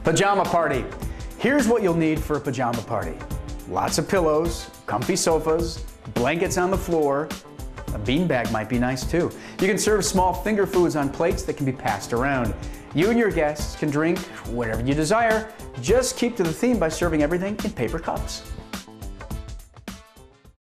Pajama party. Here's what you'll need for a pajama party. Lots of pillows, comfy sofas, blankets on the floor. A beanbag might be nice too. You can serve small finger foods on plates that can be passed around. You and your guests can drink whatever you desire. Just keep to the theme by serving everything in paper cups.